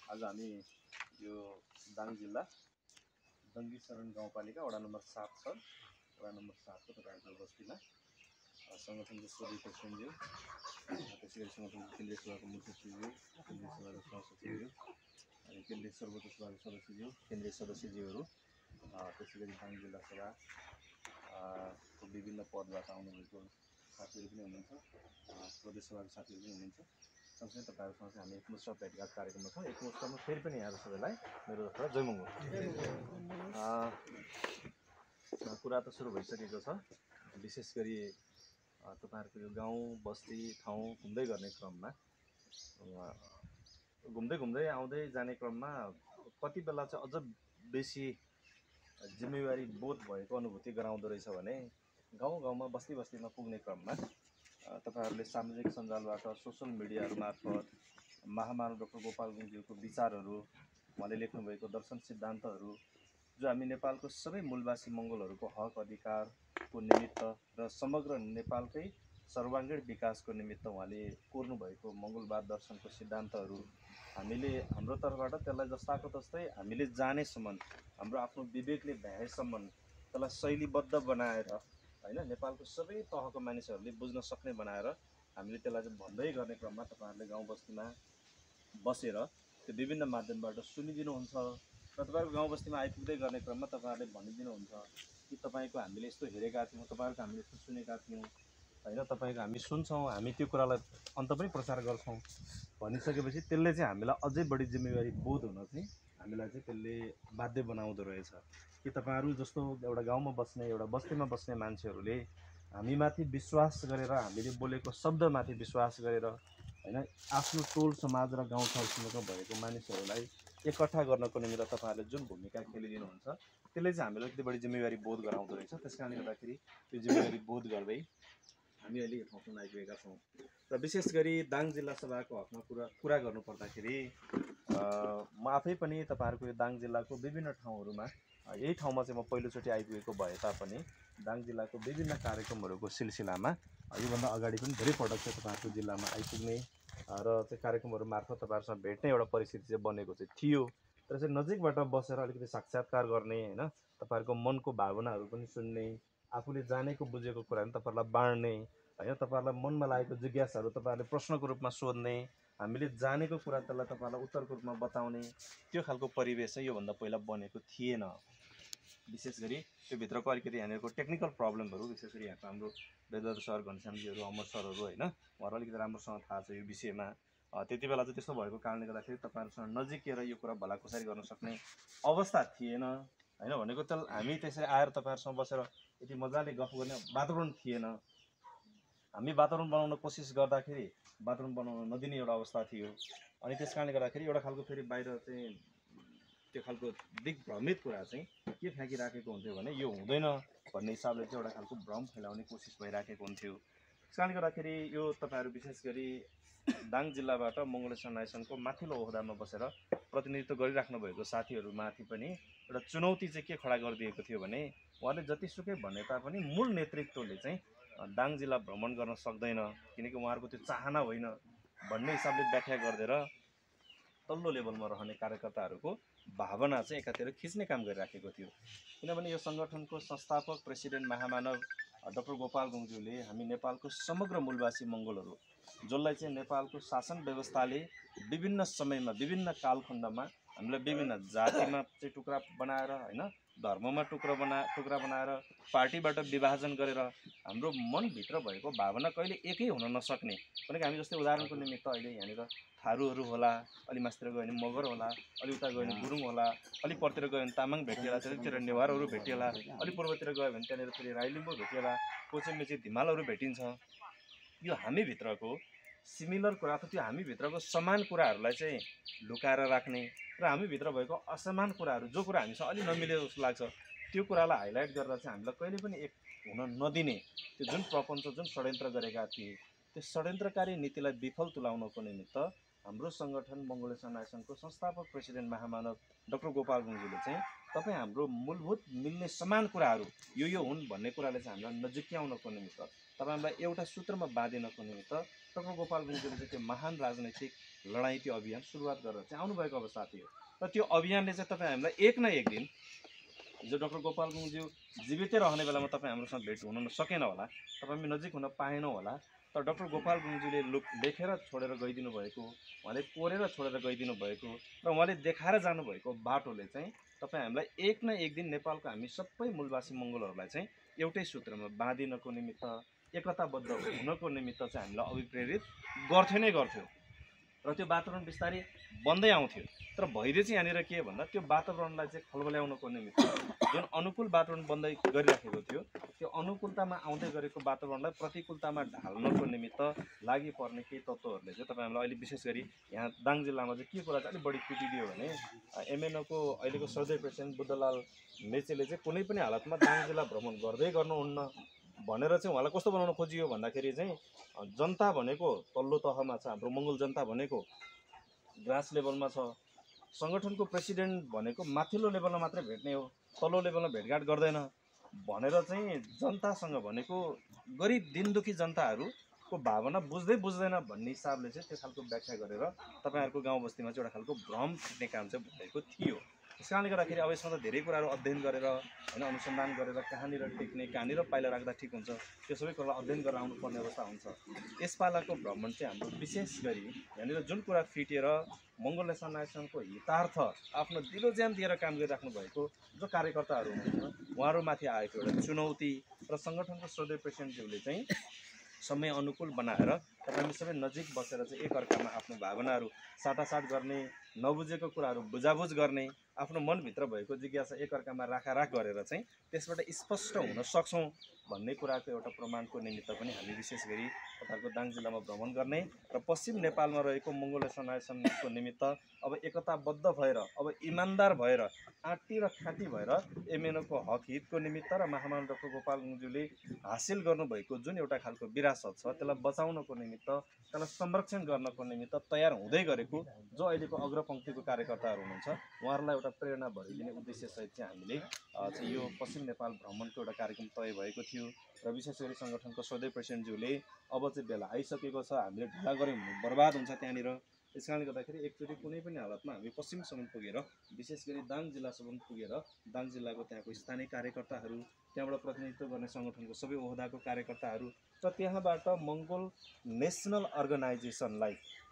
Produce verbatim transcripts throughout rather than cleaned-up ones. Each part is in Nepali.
आज हामी यो दाङ जिल्ला दङ्गी शरण गाउँपालिका वडा नम्बर सात छ वडा नम्बर सात को तपाईँको बस्तीमा सङ्गठनको सदस्य सञ्ज्यू त्यसै गरी सङ्गठनको केन्द्रीय सभाको मुख्य सचिवज्यू केन्द्रीय सभाको सहसचिवज्यू अनि केन्द्रीय सर्वोच्च सभाको सदस्यज्यू केन्द्रीय सदस्यज्यूहरू त्यसै गरी दाङ जिल्ला सभा को विभिन्न पदबाट आउनुभएको साथीहरू पनि हुनुहुन्छ प्रदेश सभाको साथीहरू पनि हुनुहुन्छ सँगसँगै तपाईँहरूसँग चाहिँ हामी एकमुष्ट भेटघाट कार्यक्रममा छौँ। एकमुष्टमा फेरि पनि यहाँहरू सबैलाई मेरो तर्फबाट जय मङ्गल। कुरा त सुरु भइसकेको छ। विशेष गरी तपाईँहरूको यो गाउँ बस्ती ठाउँ घुम्दै गर्ने क्रममा घुम्दै घुम्दै आउँदै जाने क्रममा कति बेला चाहिँ अझ बेसी जिम्मेवारी बोध भएको अनुभूति गराउँदो रहेछ भने गाउँ गाउँमा बस्ती बस्तीमा पुग्ने क्रममा तपाईहरुले सामाजिक सञ्जालबाट सोशल मिडियाहरु मार्फत महामानव डाक्टर गोपाल गुरुङज्यूको विचारहरू उहाँले लेख्नुभएको दर्शन सिद्धान्तहरू जो हामी नेपालको सबै मूलवासी मंगोलहरूको हक अधिकारको निमित्त र समग्र नेपालकै सर्वाङ्गीण विकासको निमित्त उहाँले कोर्नु भएको मंगोलवाद दर्शनको सिद्धान्तहरू हामीले हाम्रो तर्फबाट त्यसलाई जस्ताको तस्तै हामीले जानेसम्म हाम्रो आफ्नो विवेकले भ्याएसम्म त्यसलाई शैलीबद्ध बनाएर हैन नेपालको सबै तहको मानिसहरूले बुझ्न सक्ने बनाएर हामीले त्यसलाई चाहिँ भन्दै गर्ने क्रममा तपाईहरुले गाउँ बस्तीमा बसेर त्यो विभिन्न माध्यमबाट सुनिदिनुहुन्छ र तपाईहरुको गाउँ बस्तीमा आइपुग्दै गर्ने क्रममा तपाईहरुले भनिदिनुहुन्छ कि तपाईको हामीले यस्तो हेरेका थियौं तपाईहरुको हामीले यस्तो सुनेका थियौं हैन तपाईको हामी सुन्छौं हामी त्यो कुरालाई अन्त पनि प्रचार गर्छौं भनिसकेपछि त्यसले चाहिँ हामीलाई अझै बढी जिम्मेवारी बोध हुन चाहिँ हामीलाई चाहिँ त्यसले बाध्य बनाउँदो रहेछ कि तपाईहरु जस्तो एउटा गाउँमा बस्ने एउटा बस्तीमा बस्ने मान्छेहरूले हामीमाथि विश्वास गरेर हामीले बोलेको शब्दमाथि विश्वास गरेर हैन आफ्नो टोल समाज र गाउँ ठाउँमा भएको मानिसहरूलाई एकट्ठा गर्नको निमित्त तपाईहरुले जुन भूमिका खेलिदिनुहुन्छ त्यसले चाहिँ हामीलाई यति बढी जिम्मेवारी बोध गराउँदो रहेछ। त्यसकारणले गर्दाखेरि त्यो जिम्मेवारी बोध गर्दै हामी अहिले यो ठाउँमा आइपुगेका छौँ र विशेष गरी दाङ जिल्ला सभाको हकमा कुरा कुरा गर्नु पर्दाखेरि म आफै पनि तपाईहरुको यो दाङ जिल्लाको विभिन्न ठाउँहरुमा यही ठाउँमा चाहिँ म पहिलोचोटि आइपुगेको भए तापनि दाङ जिल्लाको विभिन्न कार्यक्रमहरूको सिलसिलामा योभन्दा अगाडि पनि धेरै पटक चाहिँ तपाईहरुको जिल्लामा आइपुग्ने र चाहिँ कार्यक्रमहरू मार्फत तपाईहरुसँग भेट्ने एउटा परिस्थिति चाहिँ बनेको चाहिँ थियो। तर चाहिँ नजिकबाट बसेर अलिकति साक्षात्कार गर्ने हैन तपाईहरुको मनको भावनाहरू पनि सुन्ने आफूले जानेको बुझेको कुराहरू तपाईहरुलाई बाँड्ने हैन तपाईहरुलाई मनमा लागेको जिज्ञासाहरू तपाईहरुले प्रश्नको रूपमा सोध्ने हामीले जानेको कुरा त्यसलाई तपाईहरुलाई उत्तरको रूपमा बताउने त्यो खालको परिवेश चाहिँ योभन्दा पहिला बनेको थिएन। विशेष गरी त्यो भित्रको अलिकति यहाँनिरको टेक्निकल प्रब्लमहरू विशेष गरी यहाँको हाम्रो वेदर सर घनश्यामजीहरू अमर सरहरू हैन उहाँहरू अलिकति राम्रोसँग थाहा छ यो विषयमा त्यति बेला चाहिँ त्यस्तो भएको कारणले गर्दाखेरि तपाईहरुसँग नजिकिएर यो कुरा भलाकुसारी गर्न सक्ने अवस्था थिएन हैन भनेको त हामी त्यसरी आएर तपाईहरुसँग बसेर यति मजाले गफ गर्ने वातावरण थिएन। हामी वातावरण बनाउन कोसिस गर्दाखेरि वातावरण बनाउन नदिने एउटा अवस्था थियो अनि त्यसकारणले गर्दाखेरि एउटा खालको फेरि बाहिर चाहिँ त्यो खालको दिग्भ्रमित कुरा चाहिँ के फ्याँकिराखेको हुन्थ्यो भने यो हुँदैन भन्ने हिसाबले चाहिँ एउटा खालको भ्रम फैलाउने कोसिस भइराखेको हुन्थ्यो। त्यसकारणले गर्दाखेरि यो तपाईहरु विशेष गरी दाङ जिल्लाबाट मंगोलेसन नाइसनको माथिल्लो ओहदामा बसेर प्रतिनिधित्व गरिराख्नु भएको साथीहरुमाथि पनि एउटा चुनौती चाहिँ के खडा गरिदिएको थियो भने उहाँले जतिसुकै भने तापनि मूल नेतृत्वले चाहिँ दाङ जिल्ला भ्रमण गर्न सक्दैन किनकि उहाँहरुको त्यो चाहना होइन भन्ने हिसाबले व्याख्या गर्दै तल्लो लेभलमा रहने कार्यकर्ताहरूको भावना चाहिँ एकातिर खिच्ने काम गरिराखेको थियो। किनभने यो संगठनको संस्थापक प्रेसिडेन्ट महामानव डाक्टर गोपाल गुरुङज्यूले हामी नेपालको समग्र मूलवासी मंगोलहरू जसलाई चाहिँ नेपालको शासन व्यवस्थाले विभिन्न समयमा विभिन्न कालखण्डमा हामीलाई विभिन्न जातिमा चाहिँ टुक्रा बनाएर हैन धर्ममा टुक्रा बना टुक्रा बनाएर पार्टीबाट विभाजन गरेर हाम्रो मनभित्र भएको भावना कहिले एकै हुन नसक्ने भनेको हामी जस्तै उदाहरणको निमित्त अहिले यहाँनिर थारूहरू होला अलि मास्तिर गयो भने मगर होला अलि उता गयो भने गुरुङ होला अलि परतिर गयो भने तामाङ भेटिएला त्यतातिर नेवारहरू भेटिएला अलि पूर्वतिर गयो भने त्यहाँनिर फेरि राई लिम्बू भेटिएला कोचे मेचे धिमालहरू भेटिन्छ। यो हामीभित्रको सिमिलर कुरा त त्यो हामीभित्रको समान कुराहरूलाई चाहिँ लुकाएर राख्ने र हामीभित्र भएको असमान कुराहरू जो कुरा हामीसँग अलि नमिलेको जस्तो लाग्छ त्यो कुरालाई हाइलाइट गरेर चाहिँ हामीलाई कहिले पनि एक हुन नदिने त्यो जुन प्रपञ्च जुन षड्यन्त्र गरेका थिए त्यो षड्यन्त्रकारी नीतिलाई विफल तुल्याउनको निमित्त हाम्रो संगठन मंगोलेसन नाइसनको संस्थापक प्रेसिडेन्ट महामानव डाक्टर गोपाल गुरुङज्यूले चाहिँ तपाई हाम्रो मूलभूत मिल्ने समान कुराहरू यो यो हुन् भन्ने कुराले चाहिँ हामीलाई नजिक्याउनको निमित्त तपाईलाई एउटा सूत्रमा बाँधिनको निमित्त डाक्टर गोपाल गुरुङज्यूले चाहिँ त्यो महान राजनैतिक लडाइँ त्यो अभियान सुरुवात गरेर चाहिँ आउनुभएको अवस्था थियो। र त्यो अभियानले चाहिँ तपाईँ हामीलाई एक न एक दिन, हिजो डाक्टर गोपाल गुरुङज्यू जीवितै रहने बेलामा तपाईँ हाम्रोसँग भेट हुन सकेन होला, तपाईँ हामी नजिक हुन पाएनौँ होला, तर डाक्टर गोपाल गुरुङज्यूले लेखेर छोडेर गइदिनु भएको, उहाँले कोरेर छोडेर गइदिनु भएको र उहाँले देखाएर जानुभएको बाटोले चाहिँ तपाईँ हामीलाई एक न एक दिन नेपालको हामी सबै मूलवासी मङ्गोलहरूलाई चाहिँ एउटै सूत्रमा बाँधिनको निमित्त, एकताबद्ध हुनको निमित्त चाहिँ हामीलाई अभिप्रेरित गर्थ्यो नै गर्थ्यो। र त्यो वातावरण बिस्तारै बन्दै आउँथ्यो। तर भइदियो चाहिँ यहाँनिर के भन्दा त्यो वातावरणलाई चाहिँ खलबल्याउनको निमित्त जुन अनुकूल वातावरण बन्दै गरिराखेको थियो, त्यो अनुकूलतामा आउँदै गरेको वातावरणलाई प्रतिकूलतामा ढाल्नको निमित्त लागि पर्ने केही तत्त्वहरूले चाहिँ तपाईँ हामीलाई अहिले विशेष गरी यहाँ दाङ जिल्लामा चाहिँ के कुरा चाहिँ अलिक बढी पिटिदियो भने एमएनओको अहिलेको सदस्य प्रेसिडेन्ट बुद्धलाल मेचेले चाहिँ कुनै पनि हालतमा दाङ जिल्ला भ्रमण गर्दै गर्नुहुन्न भनेर चाहिँ उहाँलाई कस्तो बनाउन खोजियो भन्दाखेरि चाहिँ जनता भनेको तल्लो तहमा छ, हाम्रो मङ्गोल जनता भनेको ग्रास लेभलमा छ, सङ्गठनको प्रेसिडेन्ट भनेको माथिल्लो लेभलमा मात्रै भेट्ने हो, तल्लो लेभलमा भेटघाट गर्दैन भनेर चाहिँ जनतासँग भनेको गरिब दिनदुखी जनताहरूको भावना बुझ्दै बुझ्दैन भन्ने हिसाबले चाहिँ त्यो खालको व्याख्या गरेर तपाईँहरूको गाउँ बस्तीमा चाहिँ एउटा खालको भ्रम फिट्ने काम चाहिँ भएको थियो। त्यस कारणले गर्दाखेरि अब यसमा त धेरै कुराहरू अध्ययन गरेर होइन अनुसन्धान गरेर कहाँनिर टेक्ने, कहाँनिर पाइला राख्दा ठिक हुन्छ, त्यो सबै कुरालाई अध्ययन गरेर आउनुपर्ने अवस्था हुन्छ। यसपालाको भ्रमण चाहिँ हाम्रो विशेष गरी यहाँनिर जुन कुरा फिटेर मङ्गोल नेसनल नायसनको हितार्थ आफ्नो दिलो ज्यान दिएर काम गरिराख्नु भएको जो कार्यकर्ताहरू हुनुहुन्छ उहाँहरूमाथि आएको एउटा चुनौती र सङ्गठनको सदस्य प्रेसिडेन्टज्यूले चाहिँ समय अनुकूल बनाएर हामी सबै नजिक बसेर चाहिँ एकअर्कामा आफ्नो भावनाहरू साटासाट गर्ने, नबुझेको कुराहरू बुझाबुझ गर्ने, आफ्नो मनभित्र भएको जिज्ञासा एकअर्कामा राखाराख गरेर चाहिँ त्यसबाट स्पष्ट हुन सक्छौँ भन्ने कुराको एउटा प्रमाणको निमित्त पनि हामी विशेष गरी तपाईँहरूको दाङ जिल्लामा भ्रमण गर्ने र पश्चिम नेपालमा रहेको मङ्गोल नेसनल नायसनको निमित्त अब एकताबद्ध भएर, अब इमान्दार भएर, आँटी र खाँटी भएर एमएनओको हक हितको निमित्त र महामानव डाक्टर गोपाल गुरुङज्यूले हासिल गर्नुभएको जुन एउटा खालको विरासत छ त्यसलाई बचाउनको निमित्त, त्यसलाई संरक्षण गर्नको निमित्त तयार हुँदै गरेको जो अहिलेको अग्रपङ्क्तिको कार्यकर्ताहरू हुनुहुन्छ उहाँहरूलाई एउटा प्रेरणा भरिदिने उद्देश्यसहित चाहिँ हामीले चाहिँ यो पश्चिम नेपाल भ्रमणको एउटा कार्यक्रम तय भएको थियो र विशेष गरी सङ्गठनको सदस्य प्रेसिडेन्टज्यूले अब चाहिँ बेला आइसकेको छ, हामीले ढिला गऱ्यौँ भने बर्बाद हुन्छ त्यहाँनिर। त्यस कारणले गर्दाखेरि एकचोटि कुनै पनि हालतमा हामी पश्चिमसम्म पुगेर विशेष गरी दाङ जिल्लासम्म पुगेर दाङ जिल्लाको त्यहाँको स्थानीय कार्यकर्ताहरू, त्यहाँबाट प्रतिनिधित्व गर्ने सङ्गठनको सबै ओहदाको कार्यकर्ताहरू र त्यहाँबाट मङ्गोल नेसनल अर्गनाइजेसनलाई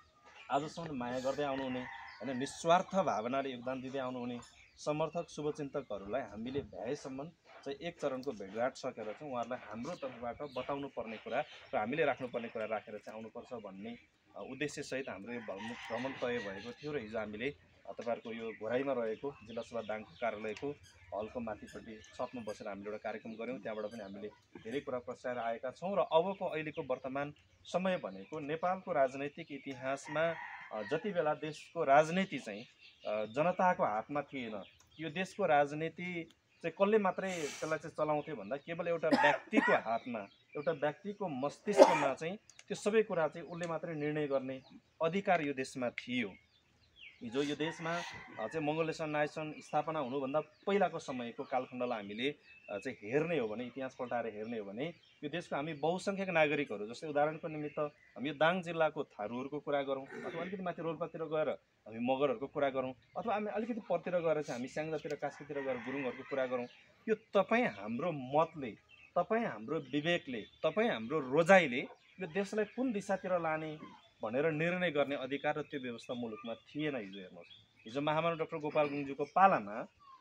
आजसम्म माया गर्दै आउनुहुने होइन, निस्वार्थ भावनाले योगदान दिँदै आउनुहुने समर्थक शुभचिन्तकहरूलाई हामीले भ्याएसम्म चाहिँ एक चरणको भेटघाट सकेर चाहिँ उहाँहरूलाई हाम्रो तर्फबाट बताउनु पर्ने कुरा र हामीले राख्नुपर्ने कुरा राखेर चाहिँ आउनुपर्छ भन्ने उद्देश्यसहित हाम्रो यो भ्रमण तय भएको थियो। र हिजो हामीले तपाईँहरूको यो घोराइमा रहेको जिल्ला सभा दाङको कार्यालयको हलको माथिपट्टि छतमा बसेर हामीले एउटा कार्यक्रम गऱ्यौँ। त्यहाँबाट पनि हामीले धेरै कुरा प्रस्ताएर आएका छौँ र अबको अहिलेको वर्तमान समय भनेको नेपालको राजनैतिक इतिहासमा जति बेला देशको राजनीति चाहिँ जनताको हातमा थिएन, यो देशको राजनीति चाहिँ कसले मात्रै त्यसलाई चाहिँ चलाउँथ्यो भन्दा केवल एउटा व्यक्तिको हातमा, एउटा व्यक्तिको मस्तिष्कमा चाहिँ त्यो सबै कुरा चाहिँ उसले मात्रै निर्णय गर्ने अधिकार यो देशमा थियो। हिजो यो देशमा चाहिँ मङ्गोल नेसनल नायसन स्थापना हुनुभन्दा पहिलाको समयको कालखण्डलाई हामीले चाहिँ हेर्ने हो भने, इतिहास पल्टाएर हेर्ने हो भने यो देशको हामी बहुसङ्ख्यक नागरिकहरू, जस्तै उदाहरणको निमित्त हामी यो दाङ जिल्लाको थारूहरूको कुरा गरौँ अथवा अलिकति माथि रोल्पातिर गएर हामी मगरहरूको कुरा गरौँ अथवा हामी अलिकति परतिर गएर चाहिँ हामी स्याङ्जातिर कास्कीतिर गएर गुरुङहरूको कुरा गरौँ, यो तपाईँ हाम्रो मतले, तपाईँ हाम्रो विवेकले, तपाईँ हाम्रो रोजाइले यो देशलाई कुन दिशातिर लाने भनेर निर्णय गर्ने अधिकार र त्यो व्यवस्था मुलुकमा थिएन। हिजो हेर्नुहोस्, हिजो महामानव डाक्टर गोपाल गुरुङज्यूको पालामा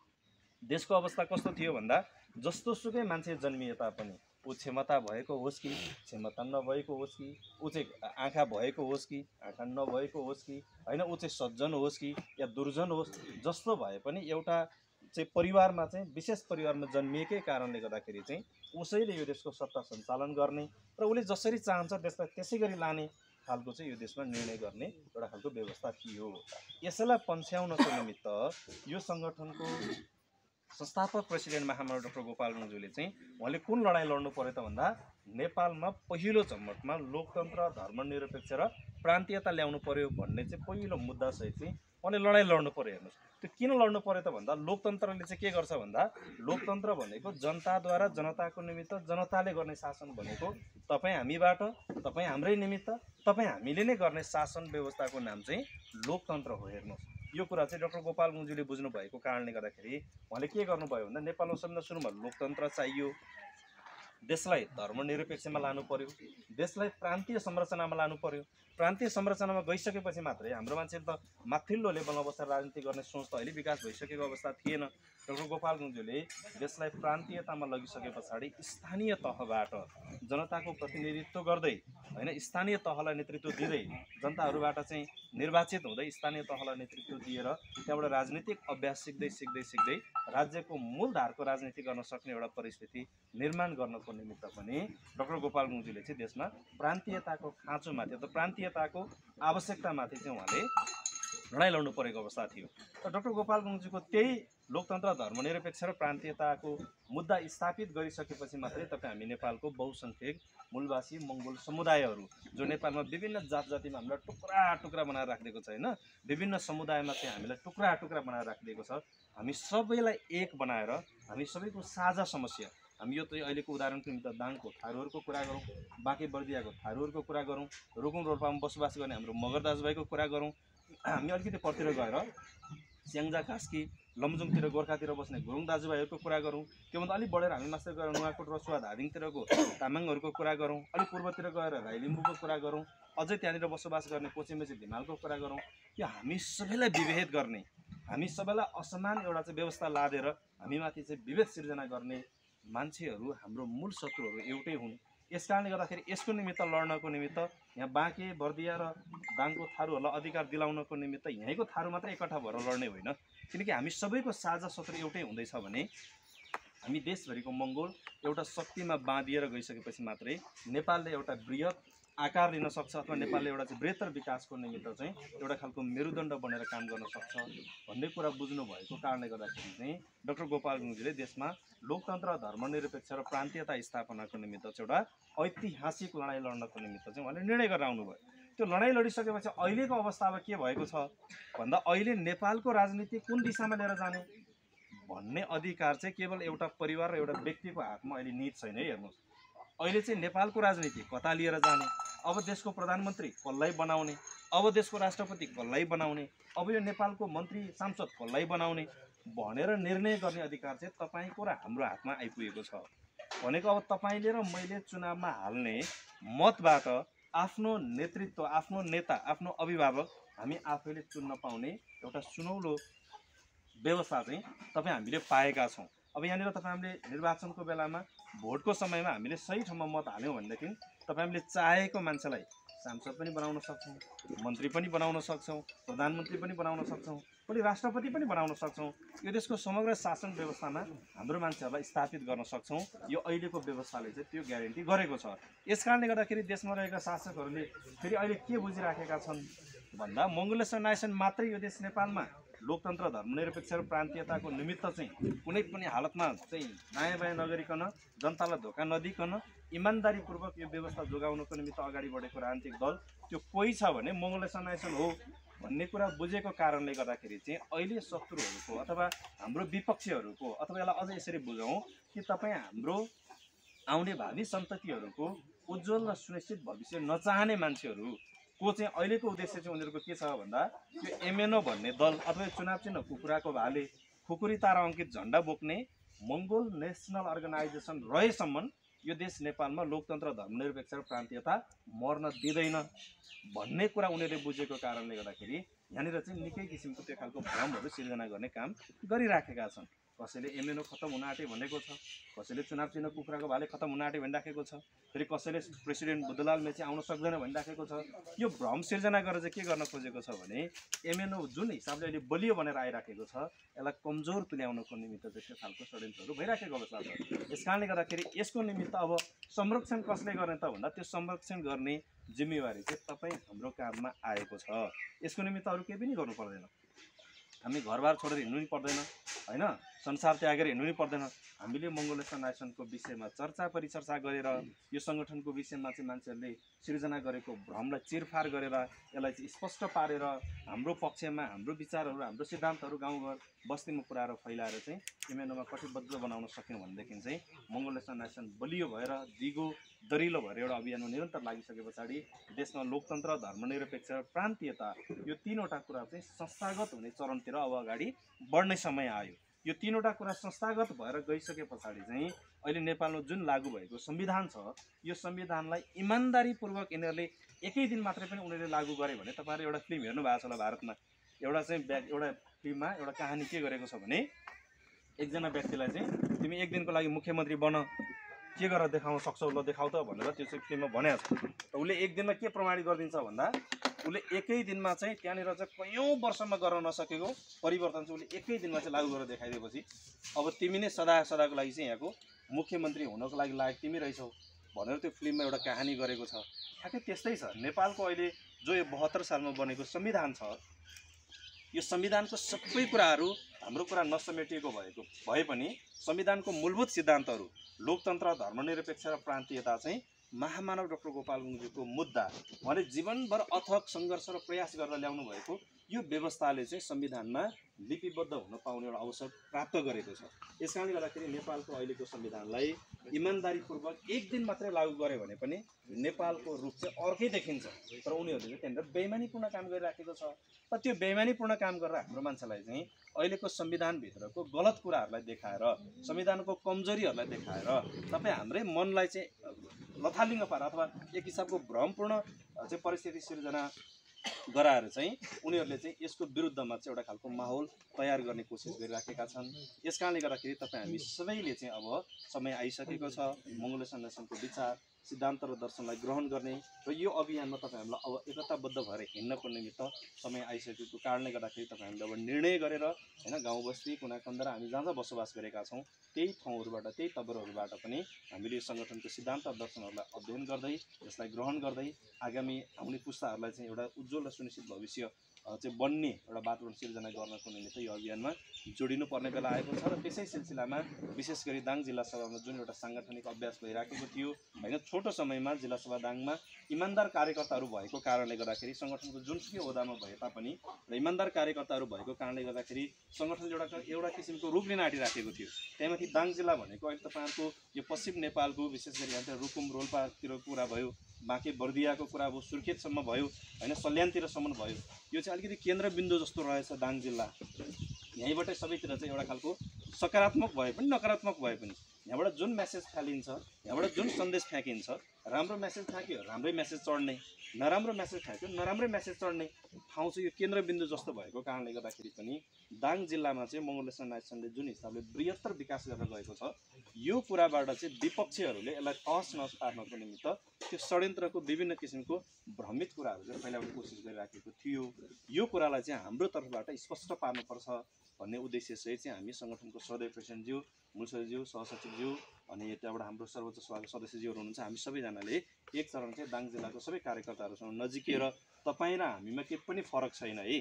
देशको अवस्था कस्तो थियो भन्दा जस्तो सुकै मान्छे जन्मिए तापनि ऊ क्षमता भएको होस् कि क्षमता नभएको होस् कि, ऊ चाहिँ आँखा भएको होस् कि आँखा नभएको होस् कि होइन, ऊ चाहिँ सज्जन होस् कि या दुर्जन होस्, जस्तो भए पनि एउटा चाहिँ परिवारमा चाहिँ विशेष परिवारमा जन्मिएकै कारणले गर्दाखेरि चाहिँ उसैले यो देशको सत्ता सञ्चालन गर्ने र उसले जसरी चाहन्छ त्यसलाई त्यसै गरी लाने खालको चाहिँ यो देशमा निर्णय गर्ने एउटा खालको व्यवस्था थियो। यसैलाई पन्छ्याउनको निमित्त यो सङ्गठनको संस्थापक प्रेसिडेन्ट महामानव डाक्टर गोपाल गुरुङज्यूले चाहिँ उहाँले कुन लडाइँ लड्नु पर्यो त भन्दा नेपालमा पहिलो चम्मटमा लोकतन्त्र, धर्मनिरपेक्ष र प्रान्तीयता ल्याउनु पर्यो भन्ने चाहिँ पहिलो मुद्दा सहित चाहिँ उहाँले लडाइँ लड्नु पर्यो। हेर्नुहोस् त्यो किन लड्नु पर्यो त भन्दा लोकतन्त्रले चाहिँ के गर्छ भन्दा लोकतन्त्र भनेको जनताद्वारा जनताको निमित्त जनताले गर्ने शासन भनेको तपाईँ हामीबाट तपाईँ हाम्रै निमित्त तपाईँ हामीले नै गर्ने शासन व्यवस्थाको नाम चाहिँ लोकतन्त्र हो। हेर्नुहोस् यो कुरा चाहिँ डाक्टर गोपाल गुरुङज्यूले बुझ्नु भएको कारणले गर्दाखेरि उहाँले के गर्नुभयो भन्दा नेपालमा सबभन्दा सुरुमा लोकतन्त्र चाहियो, देशलाई धर्मनिरपेक्षमा लानु पर्यो, देशलाई प्रान्तीय संरचनामा लानु पर्यो। प्रान्तीय संरचनामा गइसकेपछि मात्रै हाम्रो मान्छेले त माथिल्लो लेभलमा बसेर राजनीति गर्ने सोच त अहिले विकास भइसकेको अवस्था थिएन। डाक्टर गोपाल गुरुङज्यूले देशलाई प्रान्तीयतामा लगिसके पछाडि स्थानीय तहबाट जनताको प्रतिनिधित्व गर्दै हैन स्थानीय तहलाई नेतृत्व दिँदै जनताहरूबाट चाहिँ निर्वाचित हुँदै स्थानीय तहलाई नेतृत्व दिएर त्यहाँबाट राजनीतिक अभ्यास सिक्दै सिक्दै सिक्दै राज्यको मूलधारको राजनीति गर्न सक्ने एउटा परिस्थिति निर्माण गर्नको निमित्त पनि डाक्टर गोपाल गुरुङज्यूले चाहिँ देशमा प्रान्तीयताको खाँचोमाथि अथवा प्रान्तीयताको आवश्यकतामाथि चाहिँ उहाँले लडाइँ लड्नु परेको अवस्था थियो। र डाक्टर गोपाल गुरुङज्यूको त्यही लोकतन्त्र, धर्मनिरपेक्ष र प्रान्तीयताको मुद्दा स्थापित गरिसकेपछि मात्रै तपाईँ हामी नेपालको बहुसङ्ख्यक मूलवासी मङ्गोल समुदायहरू जो नेपालमा विभिन्न जात जातिमा हामीलाई टुक्रा टुक्रा बनाएर राखिदिएको छ हैन, विभिन्न समुदायमा चाहिँ हामीलाई टुक्रा टुक्रा बनाएर राखिदिएको छ, हामी सबैलाई एक बनाएर हामी सबैको साझा समस्या हामी यो चाहिँ अहिलेको उदाहरणको निमित्त दाङको थारूहरूको कुरा गरौँ, बाँके बर्दियाको थारूहरूको कुरा गरौँ, रुकुम रोल्पामा बसोबास गर्ने हाम्रो मगर दाजुभाइको कुरा गरौँ, हामी अलिकति परतिर गएर स्याङ्जा कास्की लमजुङतिर गोर्खातिर बस्ने गुरुङ दाजुभाइहरूको कुरा गरौँ, त्योभन्दा अलिक बढेर हामी मास्टर गएर नुवाकोट रसुवा धादिङतिरको तामाङहरूको कुरा गरौँ, अलिक पूर्वतिर गएर राई लिम्बूको कुरा गरौँ, अझै त्यहाँनिर बसोबास गर्ने कोचेमेची धिमालको कुरा गरौँ। यो हामी सबैलाई विभेद गर्ने, हामी सबैलाई असमान एउटा चाहिँ व्यवस्था लादेर हामीमाथि चाहिँ विभेद सिर्जना गर्ने मान्छेहरू हाम्रो मूल शत्रुहरू एउटै हुन्। यस कारणले गर्दाखेरि यसको निमित्त लड्नको निमित्त यहाँ बाँके बर्दिया र दाङको थारूहरूलाई अधिकार दिलाउनको निमित्त यहीँको थारू मात्रै एकट्ठा भएर लड्ने होइन, किनकि हामी सबैको साझा शत्रु एउटै हुँदैछ भने हामी देशभरिको मङ्गोल एउटा शक्तिमा बाँधिएर गइसकेपछि मात्रै नेपालले एउटा बृहत आकार लिन सक्छ अथवा नेपालले एउटा चाहिँ बृहत्तर विकासको निमित्त चाहिँ एउटा खालको मेरुदण्ड बनेर काम गर्न सक्छ भन्ने कुरा बुझ्नु भएको कारणले गर्दाखेरि चाहिँ डाक्टर गोपाल गुरुङज्यूले देशमा लोकतन्त्र, धर्मनिरपेक्ष र प्रान्तीयता स्थापनाको निमित्त चाहिँ एउटा ऐतिहासिक लडाइँ लड्नको निमित्त चाहिँ उहाँले निर्णय गरेर आउनुभयो। त्यो लडाइँ लडिसकेपछि अहिलेको अवस्था अब के भएको छ भन्दा अहिले नेपालको राजनीति कुन दिशामा लिएर जाने भन्ने अधिकार चाहिँ केवल एउटा परिवार र एउटा व्यक्तिको हातमा अहिले निहित छैन। हेर्नुहोस् अहिले चाहिँ नेपालको राजनीति कता लिएर जाने, अब देशको प्रधानमन्त्री कसलाई बनाउने, अब देशको राष्ट्रपति कसलाई बनाउने, अब यो नेपालको मन्त्री सांसद कसलाई बनाउने भनेर निर्णय गर्ने अधिकार चाहिँ तपाईँको र हाम्रो हातमा आइपुगेको छ। भनेको अब तपाईँले र मैले चुनावमा हाल्ने मतबाट आफ्नो नेतृत्व, आफ्नो नेता, आफ्नो अभिभावक हामी आफैले चुन्न पाउने एउटा सुनौलो व्यवस्था चाहिँ तपाईँ हामीले पाएका छौँ। अब यहाँनिर तपाईँ हामीले निर्वाचनको बेलामा भोटको समयमा हामीले सही ठाउँमा मत हाल्यौँ भनेदेखि तपाईँ हामीले चाहेको मान्छेलाई सांसद पनि बनाउन सक्छौँ, मन्त्री पनि बनाउन सक्छौँ, प्रधानमन्त्री पनि बनाउन सक्छौँ, भोलि राष्ट्रपति पनि बनाउन सक्छौँ। यो देशको समग्र शासन व्यवस्थामा हाम्रो मान्छेहरूलाई स्थापित गर्न सक्छौँ। यो अहिलेको व्यवस्थाले चाहिँ त्यो ग्यारेन्टी गरेको छ। यस कारणले गर्दाखेरि देशमा रहेका शासकहरूले फेरि अहिले के बुझिराखेका छन् भन्दा मङ्गोलेसनाइजेसन मात्रै यो देश नेपालमा लोकतन्त्र, धर्मनिरपेक्ष र प्रान्तीयताको निमित्त चाहिँ कुनै पनि हालतमा चाहिँ दायाँ बायाँ नगरिकन जनतालाई धोका नदिकन इमान्दारीपूर्वक यो व्यवस्था जोगाउनको निमित्त अगाडि बढेको राजनीतिक दल त्यो कोही छ भने मङ्गोलेसनाइजेसन हो भन्ने कुरा बुझेको कारणले गर्दाखेरि चाहिँ अहिले शत्रुहरूको अथवा हाम्रो विपक्षीहरूको अथवा यसलाई अझै यसरी बुझौँ कि तपाईँ हाम्रो आउने भावी सन्ततिहरूको उज्जवल र सुनिश्चित भविष्य नचाहने मान्छेहरू को चाहिँ अहिलेको उद्देश्य चाहिँ उनीहरूको के छ भन्दा यो एमएनओ भन्ने दल अथवा चुनाव चिन्ह कुखुराको भाले खुकुरी तारा अङ्कित झन्डा बोक्ने मङ्गोल नेसनल अर्गनाइजेसन रहेसम्म यो देश नेपालमा लोकतन्त्र, धर्मनिरपेक्ष र प्रान्तीयता मर्न दिँदैन भन्ने कुरा उनीहरूले बुझेको कारणले गर्दाखेरि यहाँनिर चाहिँ निकै किसिमको त्यो खालको भ्रमहरू सिर्जना गर्ने काम गरिराखेका छन्। कसैले एमएनओ खत्तम हुन आँटे भनेको छ, कसैले चुनाव चिन्ह कुखुराको भाले खत्तम हुन आँटे भनिराखेको छ, फेरि कसैले प्रेसिडेन्ट बुद्धलाल मेची आउन सक्दैन भनिराखेको छ। यो भ्रम सिर्जना गरेर चाहिँ के गर्न खोजेको छ भने एमएनओ जुन हिसाबले अहिले बलियो भनेर आइराखेको छ यसलाई कमजोर तुल्याउनको निमित्त चाहिँ त्यो खालको षड्यन्त्रहरू भइराखेको अवस्था छ। यस कारणले गर्दाखेरि यसको निमित्त अब संरक्षण कसले गर्ने त भन्दा त्यो संरक्षण गर्ने जिम्मेवारी चाहिँ तपाईँ हाम्रो काममा आएको छ। यसको निमित्त अरू केही पनि गर्नु पर्दैन। हामी घरबार छोडेर हिँड्नु नि पर्दैन हैन, संसार त्यागेर हिँड्नु नि पर्दैन। हामीले मङ्गोल नेसनल नायसनको विषयमा चर्चा परिचर्चा गरेर यो सङ्गठनको विषयमा चाहिँ मान्छेहरूले सिर्जना गरेको भ्रमलाई चिरफार गरेर यसलाई चाहिँ स्पष्ट पारेर हाम्रो पक्षमा हाम्रो विचारहरू हाम्रो सिद्धान्तहरू गाउँघर बस्तीमा पुऱ्याएर फैलाएर चाहिँ एमएनओमा कटिबद्ध बनाउन सक्यौँ भनेदेखि चाहिँ मङ्गोल नेसनल नायसन बलियो भएर दिगो दरिलो भएर एउटा अभियानमा निरन्तर लागिसके पछाडि देशमा लोकतन्त्र धर्मनिरपेक्ष प्रान्तीयता यो तीनवटा कुरा चाहिँ संस्थागत हुने चरणतिर अब अगाडि बढ्ने समय आयो। यो तीनवटा कुरा संस्थागत भएर गइसके पछाडि चाहिँ अहिले नेपालमा जुन लागू भएको संविधान छ यो संविधानलाई इमान्दारीपूर्वक यिनीहरूले एकै दिन मात्रै पनि उनीहरूले लागू गरे भने तपाईँहरूले एउटा फिल्म हेर्नु भएको छ होला भारतमा। एउटा चाहिँ ब्याक एउटा फिल्ममा एउटा कहानी के गरेको छ भने एकजना व्यक्तिलाई चाहिँ तिमी एक दिनको लागि मुख्यमन्त्री बन, के गरेर देखाउन सक्छौ ल देखाउ त भनेर त्यो चाहिँ फिल्ममा भनेको छ। र उसले एक दिनमा के प्रमाणित गरिदिन्छ भन्दा उसले एकै दिनमा चाहिँ त्यहाँनिर चाहिँ कयौँ वर्षमा गर्न नसकेको परिवर्तन चाहिँ उसले एकै दिनमा चाहिँ लागू गरेर देखाइदिएपछि अब तिमी नै सदा सदाको लागि चाहिँ यहाँको मुख्यमन्त्री हुनको लागि लायक तिमी रहेछौ भनेर त्यो फिल्ममा एउटा कहानी गरेको छ। ठ्याक्कै त्यस्तै छ नेपालको अहिले जो यो बहत्तर सालमा बनेको संविधान छ यो संविधानको सबै कुराहरू हाम्रो कुरा नसमेटिएको भएको भए पनि संविधानको मूलभूत सिद्धान्तहरू लोकतन्त्र धर्मनिरपेक्ष र प्रान्तीयता चाहिँ महामानव डाक्टर गोपाल गुरुङज्यूको मुद्दा उहाँले जीवनभर अथक सङ्घर्ष र प्रयास गरेर ल्याउनु भएको यो व्यवस्थाले चाहिँ संविधानमा लिपिबद्ध हुन पाउने एउटा अवसर प्राप्त गरेको छ। यस कारणले गर्दाखेरि नेपालको अहिलेको संविधानलाई इमान्दारीपूर्वक एक दिन मात्रै लागू गर्यो भने पनि नेपालको रूप चाहिँ अर्कै देखिन्छ। तर उनीहरूले चाहिँ त्यहाँनिर बेइमानीपूर्ण काम गरिराखेको छ। र त्यो बेइमानीपूर्ण काम गरेर हाम्रो मान्छेलाई चाहिँ अहिलेको संविधानभित्रको गलत कुराहरूलाई देखाएर संविधानको कमजोरीहरूलाई देखाएर तपाईँ हाम्रै मनलाई चाहिँ लथालिङ्ग पारेर अथवा एक हिसाबको भ्रमपूर्ण चाहिँ परिस्थिति सिर्जना गराएर चाहिँ उनीहरूले चाहिँ यसको विरुद्धमा चाहिँ एउटा खालको माहौल तयार गर्ने कोसिस गरिराखेका छन्। यस कारणले गर्दाखेरि तपाईँ हामी सबैले चाहिँ अब समय आइसकेको छ मङ्गोल नेसनल नायसनको विचार सिद्धान्त र दर्शनलाई ग्रहण गर्ने र यो अभियानमा तपाईँ हामीलाई अब एकताबद्ध भएर हिँड्नको निमित्त समय आइसकेको कारणले गर्दाखेरि तपाईँ हामीले अब निर्णय गरेर होइन गाउँ बस्ती कुना कन्दरा हामी जहाँ जहाँ बसोबास गरेका छौँ त्यही ठाउँहरूबाट त्यही तबरहरूबाट पनि हामीले यो सङ्गठनको सिद्धान्त दर्शनहरूलाई अध्ययन गर्दै यसलाई ग्रहण गर्दै आगामी आउने पुस्ताहरूलाई चाहिँ एउटा उज्जवल र सुनिश्चित भविष्य चाहिँ बन्ने एउटा वातावरण सिर्जना गर्नको निमित्त यो अभियानमा जोडिनु पर्ने बेला आएको छ। र त्यसै सिलसिलामा विशेष गरी दाङ जिल्ला सभामा जुन एउटा साङ्गठनिक अभ्यास भइराखेको थियो होइन छोटो समयमा जिल्ला सभा दाङमा इमान्दार कार्यकर्ताहरू भएको कारणले गर्दाखेरि सङ्गठनको जुनसुकै ओहदामा भए तापनि र इमान्दार कार्यकर्ताहरू भएको कारणले गर्दाखेरि सङ्गठन एउटा एउटा किसिमको रूप लिन आँटिराखेको थियो। त्यहाँमाथि दाङ जिल्ला भनेको अहिले तपाईँहरूको यो पश्चिम नेपालको विशेष गरी यहाँ रुकुम रोल्पातिरको कुरा भयो, बाँके बर्दियाको कुरा भयो, सुर्खेतसम्म भयो होइन सल्यानतिरसम्म भयो। यो चाहिँ अलिकति केन्द्रबिन्दु जस्तो रहेछ दाङ जिल्ला। यहीँबाटै सबैतिर चाहिँ एउटा खालको सकारात्मक भए पनि नकारात्मक भए पनि यहाँबाट जुन मेसेज फालिन्छ यहाँबाट जुन सन्देश फ्याँकिन्छ राम्रो मेसेज फ्याँक्यो राम्रै मेसेज चढ्ने, नराम्रो मेसेज फ्याँक्यो नराम्रै मेसेज चढ्ने ठाउँ चाहिँ यो केन्द्रबिन्दु जस्तो भएको कारणले गर्दाखेरि पनि दाङ जिल्लामा चाहिँ मङ्गोल नेसनल नायसनले जुन हिसाबले बृहत्तर विकास गरेर गएको छ यो कुराबाट चाहिँ विपक्षीहरूले यसलाई तहस नहस पार्नको निमित्त त्यो षड्यन्त्रको विभिन्न किसिमको भ्रमित कुराहरू चाहिँ फैलाउने कोसिस गरिराखेको थियो। यो कुरालाई चाहिँ हाम्रो तर्फबाट स्पष्ट पार्नुपर्छ भन्ने उद्देश्य सहित चाहिँ हामी सङ्गठनको सदस्य प्रेसिडेन्टज्यू, मुलसरज्यू, सहसचिवज्यू अनि यताबाट हाम्रो सर्वोच्च सभाको सदस्यज्यूहरू हुनुहुन्छ हामी सबैजनाले एक चरण चाहिँ दाङ जिल्लाको सबै कार्यकर्ताहरूसँग नजिकिएर तपाईँ र हामीमा केही पनि फरक छैन है,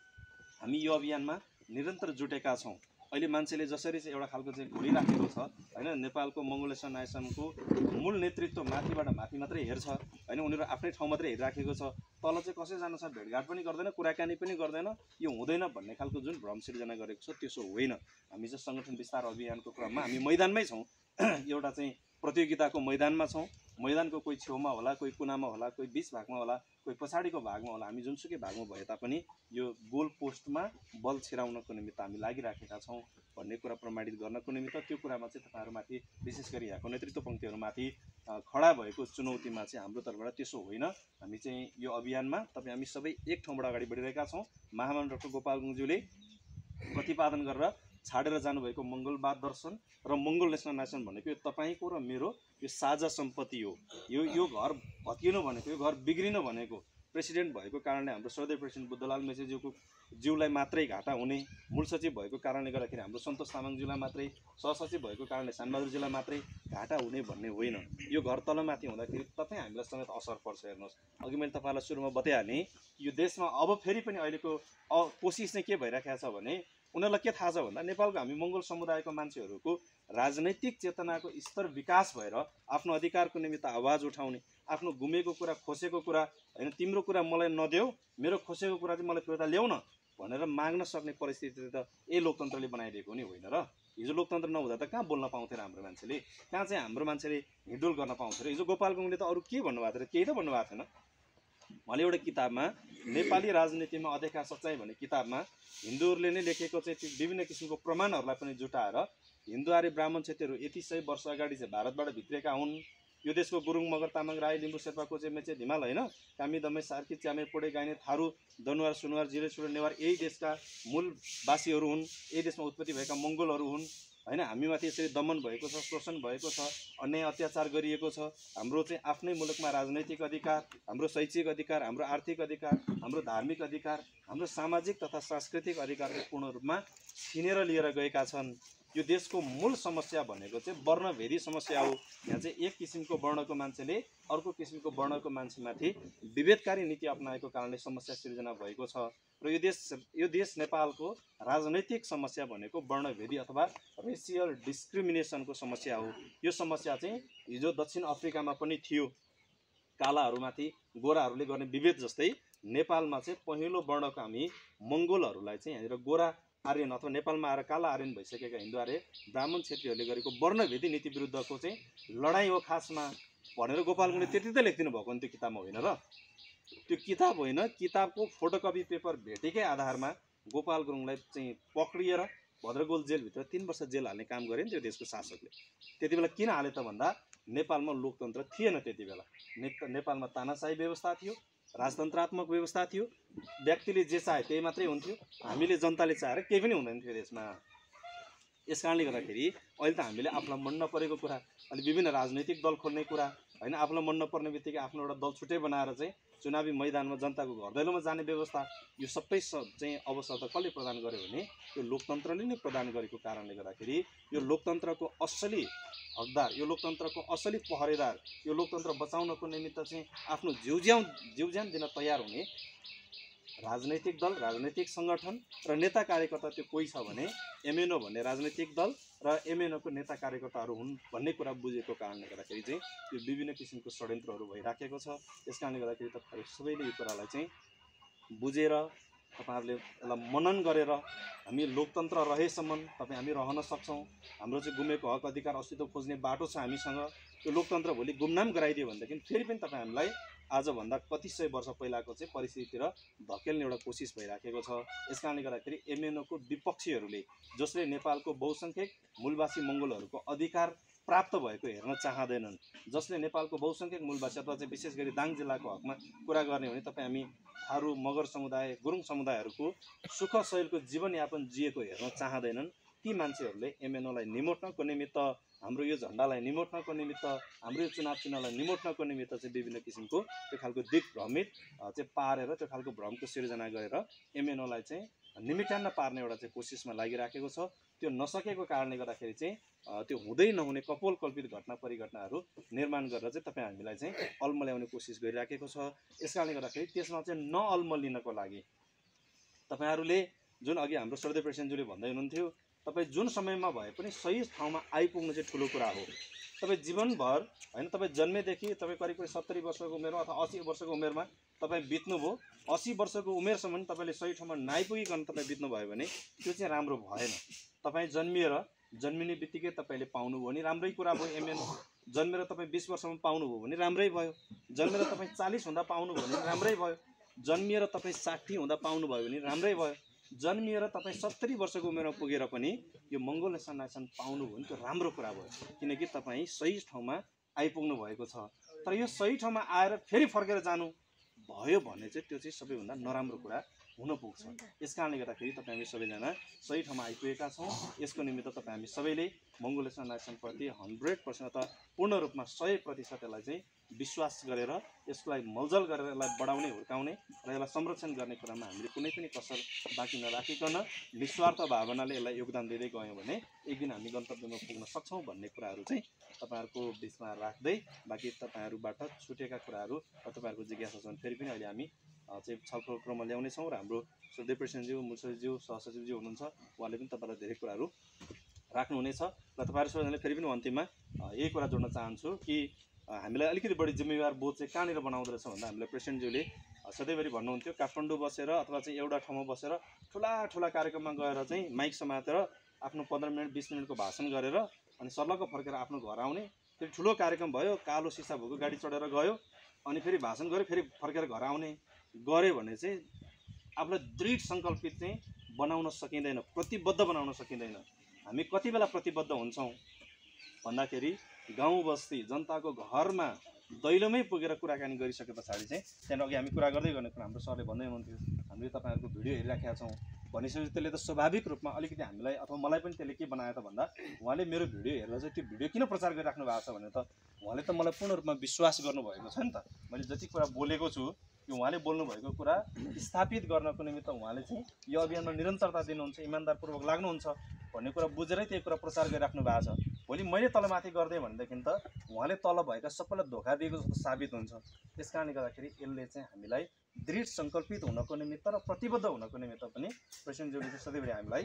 हामी यो अभियानमा निरन्तर जुटेका छौँ। अहिले मान्छेले जसरी चाहिँ एउटा खालको चाहिँ घुरिराखेको छ होइन नेपालको मङ्गोल नेसनल नायसनको मूल नेतृत्व माथिबाट माथि मात्रै हेर्छ होइन उनीहरू आफ्नै ठाउँ मात्रै हेरिराखेको छ, तल चाहिँ कसै जानुसाथ भेटघाट पनि गर्दैन कुराकानी पनि गर्दैन यो हुँदैन भन्ने खालको जुन भ्रम सिर्जना गरेको छ त्यसो होइन। हामी चाहिँ सङ्गठन विस्तार अभियानको क्रममा हामी मैदानमै छौँ, एउटा चाहिँ प्रतियोगिताको मैदानमा छौँ। मैदानको कोही छेउमा होला, कोही कुनामा होला, कोही बिच भागमा होला, कोही पछाडिको भागमा होला, हामी जुनसुकै भागमा भए तापनि यो गोल पोस्टमा बल छिराउनको निमित्त हामी लागिराखेका छौँ भन्ने कुरा प्रमाणित गर्नको निमित्त त्यो कुरामा चाहिँ तपाईँहरूमाथि विशेष गरी यहाँको नेतृत्व पङ्क्तिहरूमाथि खडा भएको चुनौतीमा चाहिँ हाम्रो तर्फबाट त्यसो होइन। हामी चाहिँ यो अभियानमा तपाईँ हामी सबै एक ठाउँबाट अगाडि बढिरहेका छौँ। महामानव डाक्टर गोपाल गुरुङज्यूले प्रतिपादन गरेर छाडेर जानुभएको मङ्गलवाद दर्शन र मङ्गोल नेसनल नायसन भनेको यो तपाईँको र मेरो यो साझा सम्पत्ति हो। यो यो घर भत्किनु भनेको यो घर बिग्रिनु भनेको प्रेसिडेन्ट भएको कारणले हाम्रो श्रद्धेय प्रेसिडेन्ट बुद्धलाल मेसेज्यूको ज्यूलाई मात्रै घाटा हुने, मूल सचिव भएको कारणले गर्दाखेरि हाम्रो सन्तोष तामाङज्यूलाई मात्रै, सहसचिव भएको कारणले शानबहादुरज्यूलाई मात्रै घाटा हुने भन्ने होइन। यो घर तलमाथि हुँदाखेरि तपाईँ हामीलाई समेत असर पर्छ। हेर्नुहोस्, अघि मैले तपाईँलाई सुरुमा बताइहालेँ, यो देशमा अब फेरि पनि अहिलेको कोसिस चाहिँ के भइराखेको छ भने उनीहरूलाई के थाहा छ भन्दा नेपालको हामी मङ्गोल समुदायको मान्छेहरूको राजनैतिक चेतनाको स्तर विकास भएर आफ्नो अधिकारको निमित्त आवाज उठाउने, आफ्नो गुमेको कुरा, खोसेको कुरा होइन, तिम्रो कुरा मलाई नदेऊ, मेरो खोसेको कुरा चाहिँ मलाई फिर्ता ल्याउ न भनेर माग्न सक्ने परिस्थिति त ए लोकतन्त्रले बनाइदिएको नि होइन र। हिजो लोकतन्त्र नहुँदा त कहाँ बोल्न पाउँथ्यो र हाम्रो मान्छेले, कहाँ चाहिँ हाम्रो मान्छेले हिँडुल गर्न पाउँथ्यो र। हिजो गोपाल गुरुङले त अरू के भन्नुभएको थियो र, केही त भन्नुभएको थिएन। उहाँले एउटा किताबमा नेपाली राजनीतिमा अदेखा सच्चाइ भन्ने किताबमा हिन्दूहरूले नै लेखेको चाहिँ त्यो विभिन्न किसिमको प्रमाणहरूलाई पनि जुटाएर हिन्दू आर्य ब्राह्मण क्षेत्रहरू यति सय वर्ष अगाडि चाहिँ भारतबाट भित्रेका हुन्, यो देशको गुरुङ मगर तामाङ राई लिम्बू शेर्पा कोचे मेचे धिमाल होइन, कामी दमै सार्की च्यामे पोडे गाइने थारू दनुवार सुनुवार जिरे सुरे नेवार यही देशका मूलवासीहरू हुन्, यही देशमा उत्पत्ति भएका मङ्गोलहरू हुन् होइन। हामीमाथि यसरी दमन भएको छ, शोषण भएको छ, अन्याय अत्याचार गरिएको छ। हाम्रो चाहिँ आफ्नै मुलुकमा राजनैतिक अधिकार, हाम्रो शैक्षिक अधिकार, हाम्रो आर्थिक अधिकार, हाम्रो धार्मिक अधिकार, हाम्रो सामाजिक तथा सांस्कृतिक अधिकारको पूर्ण रूपमा छिनेर लिएर गएका छन्। यो देशको मूल समस्या भनेको चाहिँ वर्णभेदी समस्या हो। यहाँ चाहिँ एक किसिमको वर्णको मान्छेले अर्को किसिमको वर्णको मान्छेमाथि विभेदकारी नीति अपनाएको कारणले समस्या सिर्जना भएको छ। र यो देश यो देश नेपालको राजनैतिक समस्या भनेको वर्णभेदी अथवा रेसियल डिस्क्रिमिनेसनको समस्या हो। यो समस्या चाहिँ हिजो दक्षिण अफ्रिकामा पनि थियो, कालाहरूमाथि गोराहरूले गर्ने विभेद जस्तै नेपालमा चाहिँ पहिलो वर्णको हामी मङ्गोलहरूलाई चाहिँ यहाँनिर गोरा आर्यन अथवा नेपालमा आएर काला आर्यन भइसकेका हिन्दू आर्य ब्राह्मण क्षेत्रीहरूले गरेको वर्णभेदी नीति विरुद्धको चाहिँ लडाइँ हो खासमा भनेर गोपाल गुरुङले त्यति त लेखिदिनु भएको नि त्यो किताबमा होइन र। त्यो किताब होइन, किताबको फोटोकपी पेपर भेटेकै आधारमा गोपाल गुरुङलाई चाहिँ पक्रिएर भद्रगोल जेलभित्र तीन वर्ष जेल हाल्ने काम गरे नि त्यो देशको शासकले। त्यति बेला किन हाले त भन्दा नेपालमा लोकतन्त्र थिएन त्यति बेला। ने नेपालमा तानाशाही व्यवस्था थियो, राजतन्त्रात्मक व्यवस्था थियो, व्यक्तिले जे चाहे त्यही मात्रै हुन्थ्यो, हामीले जनताले चाहेर केही पनि हुँदैन थियो देशमा। यस कारणले गर्दाखेरि अहिले त हामीले आफूलाई मन नपरेको कुरा, अनि विभिन्न राजनैतिक दल खोल्ने कुरा होइन, आफूलाई मन नपर्ने बित्तिकै आफ्नो एउटा दल छुट्टै बनाएर चाहिँ चुनावी मैदानमा जनताको घर दैलोमा जाने व्यवस्था, यो सबै चाहिँ अवसर त कसले प्रदान गर्यो भने यो लोकतन्त्रले नै प्रदान गरेको कारणले गर्दाखेरि यो लोकतन्त्रको असली हकदार, यो लोकतन्त्रको असली पहरेदार, यो लोकतन्त्र बचाउनको निमित्त चाहिँ आफ्नो जिउज्यान जिउज्यान दिन तयार हुने राजनैतिक दल, राजनैतिक सङ्गठन र नेता कार्यकर्ता त्यो कोही छ भने एमएनओ भन्ने राजनैतिक दल र एमएनओको नेता कार्यकर्ताहरू हुन् भन्ने कुरा बुझेको कारणले गर्दाखेरि चाहिँ यो विभिन्न किसिमको षड्यन्त्रहरू भइराखेको छ। त्यस कारणले गर्दाखेरि तपाईँहरू सबैले यो कुरालाई चाहिँ बुझेर तपाईँहरूले यसलाई मनन गरेर हामी लोकतन्त्र रहेसम्म तपाईँ हामी रहन सक्छौँ। हाम्रो चाहिँ गुमेको हक अधिकार अस्तित्व खोज्ने बाटो छ हामीसँग। त्यो लोकतन्त्र भोलि गुमनाम गराइदियो भनेदेखि फेरि पनि तपाईँ हामीलाई आजभन्दा कति सय वर्ष पहिलाको चाहिँ परिस्थितितिर धकेल्ने एउटा कोसिस भइराखेको छ। यस कारणले गर्दाखेरि एमएनओको विपक्षीहरूले जसले नेपालको बहुसङ्ख्यक मूलवासी मङ्गोलहरूको अधिकार प्राप्त भएको हेर्न चाहँदैनन्, जसले नेपालको बहुसङ्ख्यक मूलवासी अथवा चाहिँ विशेष गरी दाङ जिल्लाको हकमा कुरा गर्ने हो भने तपाईँ हामी थारू मगर समुदाय गुरुङ समुदायहरूको सुख शैलको जीवनयापन जिएको हेर्न चाहँदैनन्। ती मान्छेहरूले एमएनओलाई निमोट्नको निमित्त, हाम्रो यो झन्डालाई निमोट्नको निमित्त, हाम्रो यो चुनाव चिन्हलाई निमोट्नको निमित्त चाहिँ विभिन्न किसिमको त्यो खालको दिग्भ्रमित चाहिँ पारेर त्यो खालको भ्रमको सिर्जना गरेर एमएनओलाई चाहिँ निमिट्यान्न पार्ने एउटा चाहिँ कोसिसमा लागिराखेको छ। त्यो नसकेको कारणले गर्दाखेरि चाहिँ त्यो हुँदै नहुने कपोल कल्पित घटना परिघटनाहरू निर्माण गरेर चाहिँ तपाईँ हामीलाई चाहिँ अल्मल्याउने कोसिस गरिराखेको छ। यस कारणले गर्दाखेरि त्यसमा चाहिँ नअल्मलिनको लागि तपाईँहरूले जुन अघि हाम्रो श्रद्धेय प्रेसिडेन्टज्यूले भन्दै हुनुहुन्थ्यो, तपाईँ जुन समयमा भए पनि सही ठाउँमा आइपुग्नु चाहिँ ठुलो कुरा हो। तपाईँ जीवनभर होइन, तपाईँ जन्मेदेखि तपाईँ करिब करिब सत्तरी वर्षको उमेरमा अथवा असी वर्षको उमेरमा तपाईँ बित्नुभयो, असी वर्षको उमेरसम्म तपाईँले सही ठाउँमा नआइपुगिकन तपाईँ बित्नुभयो भने त्यो चाहिँ राम्रो भएन। तपाईँ जन्मिएर जन्मिने बित्तिकै तपाईँले पाउनुभयो भने राम्रै कुरा भयो। एमएन जन्मेर तपाईँ बिस वर्षमा पाउनुभयो भने राम्रै भयो। जन्मेर तपाईँ चालिस हुँदा पाउनुभयो भने राम्रै भयो। जन्मिएर तपाईँ साठी हुँदा पाउनुभयो भने राम्रै भयो। जन्मिएर तपाईँ सत्तरी वर्षको उमेरमा पुगेर पनि यो मङ्गोल नेसन नेसन पाउनुभयो भने त्यो राम्रो कुरा भयो, किनकि तपाईँ सही ठाउँमा आइपुग्नु भएको छ। तर यो सही ठाउँमा आएर फेरि फर्केर जानु भयो भने चाहिँ त्यो चाहिँ सबैभन्दा नराम्रो कुरा हुन पुग्छ। यस कारणले गर्दाखेरि तपाईँ हामी सबैजना सही ठाउँमा आइपुगेका छौँ। यसको निमित्त तपाईँ हामी सबैले मङ्गोलिया सनराइजनप्रति हन्ड्रेड पर्सेन्ट अथवा पूर्ण रूपमा सय प्रतिशत यसलाई चाहिँ विश्वास गरेर यसलाई मलजल गरेर यसलाई बढाउने हुर्काउने र यसलाई संरक्षण गर्ने कुरामा हामीले कुनै पनि कसर बाँकी नराखिकन निस्वार्थ भावनाले यसलाई योगदान दिँदै गयौँ भने एक दिन हामी गन्तव्यमा पुग्न सक्छौँ भन्ने कुराहरू चाहिँ तपाईँहरूको बिचमा राख्दै बाँकी तपाईँहरूबाट छुटेका कुराहरू र तपाईँहरूको जिज्ञासा छन् फेरि पनि अहिले हामी चाहिँ छलफल क्रममा ल्याउनेछौँ र हाम्रो सुदेव प्रेसिडेन्टज्यू मुसरीज्यू सहसचिवज्यू हुनुहुन्छ, उहाँले पनि तपाईँलाई धेरै कुराहरू राख्नुहुनेछ र तपाईँहरू सबैजनाले फेरि पनि अन्तिममा यही कुरा जोड्न चाहन्छु कि हामीलाई अलिकति बढी जिम्मेवार बोध चाहिँ कहाँनिर बनाउँदो रहेछ भन्दा हामीलाई प्रेसिडेन्टज्यूले सधैँभरि भन्नुहुन्थ्यो काठमाडौँ बसेर अथवा चाहिँ एउटा ठाउँमा बसेर ठुला ठुला कार्यक्रममा गएर चाहिँ माइक समातेर आफ्नो पन्ध्र मिनट बिस मिनटको भाषण गरेर अनि सर्लक्क फर्केर आफ्नो घर आउने, फेरि ठुलो कार्यक्रम भयो, कालो सिसा भएको गाडी चढेर गयो अनि फेरि भाषण गऱ्यो, फेरि फर्केर घर आउने गऱ्यो भने चाहिँ आफूलाई दृढ सङ्कल्पित चाहिँ बनाउन सकिँदैन, प्रतिबद्ध बनाउन सकिँदैन। हामी कति बेला प्रतिबद्ध हुन्छौँ भन्दाखेरि गाउँ बस्ती जनताको घरमा दैलोमै पुगेर कुराकानी गरिसके पछाडि चाहिँ त्यहाँदेखि अघि हामी कुरा गर्दै गर्ने कुरा हाम्रो सरले भन्दै हुनुहुन्थ्यो हामीले तपाईँहरूको भिडियो हेरिराखेका छौँ भनिसकेपछि त्यसले त स्वाभाविक रूपमा अलिकति हामीलाई अथवा मलाई पनि त्यसले के बनायो त भन्दा उहाँले मेरो भिडियो हेरेर चाहिँ त्यो भिडियो किन प्रचार गरिराख्नु भएको छ भने त उहाँले त मलाई पूर्ण रूपमा विश्वास गर्नुभएको छ नि त। मैले जति कुरा बोलेको छु यो उहाँले बोल्नुभएको कुरा स्थापित गर्नको निमित्त उहाँले चाहिँ यो अभियानमा निरन्तरता दिनुहुन्छ, इमान्दारपूर्वक लाग्नुहुन्छ भन्ने कुरा बुझेरै त्यही कुरा प्रचार गरिराख्नु भएको छ। भोलि मैले तलमाथि गरिदिएँ भनेदेखि त उहाँले तल भएका सबैलाई धोका दिएको जस्तो साबित हुन्छ। त्यस कारणले गर्दाखेरि यसले चाहिँ हामीलाई दृढ सङ्कल्पित हुनको निमित्त र प्रतिबद्ध हुनको निमित्त पनि प्रेसिडेन्टज्यूले चाहिँ सधैँभरि हामीलाई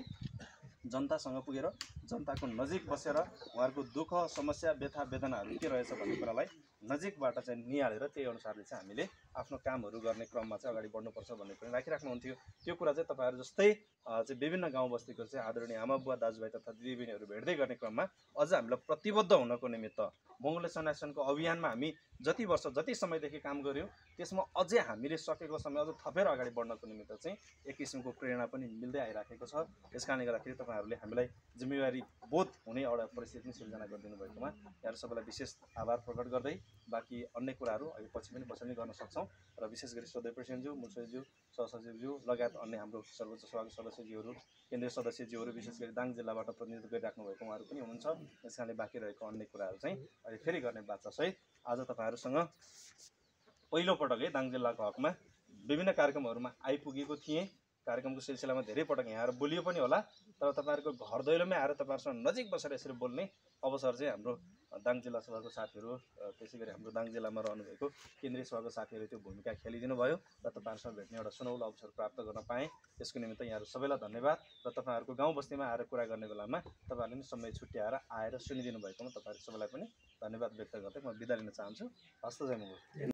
जनतासँग पुगेर जनताको नजिक बसेर उहाँहरूको दुःख समस्या व्यथा वेदनाहरू के रहेछ भन्ने कुरालाई नजिकबाट चाहिँ निहालेर त्यही अनुसारले चाहिँ हामीले आफ्नो कामहरू गर्ने क्रममा चाहिँ अगाडि बढ्नुपर्छ भन्ने कुरा राखिराख्नुहुन्थ्यो। त्यो कुरा चाहिँ तपाईँहरू जस्तै चाहिँ विभिन्न गाउँ बस्तीको चाहिँ आदरणीय आमा बुवा दाजुभाइ तथा दिदीबहिनीहरू भेट्दै गर्ने क्रममा अझ हामीलाई प्रतिबद्ध हुनको निमित्त मङ्गोलिया सनराइजनको अभियानमा हामी जति वर्ष जति समयदेखि काम गऱ्यौँ त्यसमा अझै हामीले सकेको समय अझ थपेर अगाडि बढ्नको निमित्त चाहिँ एक किसिमको प्रेरणा पनि मिल्दै आइराखेको छ। यस कारणले गर्दाखेरि तपाईँहरूले हामीलाई जिम्मेवारी बोध हुने एउटा परिस्थिति सिर्जना गरिदिनु भएकोमा यहाँहरू सबैलाई विशेष आभार प्रकट गर्दै बाँकी अन्य कुराहरू अहिले पछि पनि बसेर नै गर्न सक्छौँ र विशेष गरी सदस्य प्रेसिडेन्टज्यू मुसरीज्यू सहसचिवज्यू लगायत अन्य हाम्रो सर्वोच्च सभाको सदस्यज्यूहरू केन्द्रीय सदस्यज्यूहरू विशेष गरी दाङ जिल्लाबाट प्रतिनिधित्व गरिराख्नु भएको उहाँहरू पनि हुनुहुन्छ। त्यस कारणले बाँकी रहेको अन्य कुराहरू चाहिँ अहिले फेरि गर्ने बाचासहित आज तपाईँहरूसँग पहिलोपटक है दाङ जिल्लाको हकमा विभिन्न कार्यक्रमहरूमा आइपुगेको थिएँ। कार्यक्रमको सिलसिलामा धेरै पटक यहाँ आएर बोलियो पनि होला, तर तपाईँहरूको घर दैलोमै आएर तपाईँहरूसँग नजिक बसेर यसरी बोल्ने अवसर चाहिँ हाम्रो दाङ जिल्ला सभाको साथीहरू त्यसै गरी हाम्रो दाङ जिल्लामा रहनुभएको केन्द्रीय सभाको साथीहरूले त्यो भूमिका खेलिदिनु भयो र तपाईँहरूसँग भेट्ने एउटा सुनौलो अवसर प्राप्त गर्न पाएँ। त्यसको निमित्त यहाँहरू सबैलाई धन्यवाद र तपाईँहरूको गाउँ बस्तीमा आएर कुरा गर्ने बेलामा तपाईँहरूले पनि समय छुट्याएर आएर सुनिदिनु भएकोमा तपाईँहरू सबैलाई पनि धन्यवाद व्यक्त गर्दै म बिदा लिन चाहन्छु। हस्त जय मङ्गल।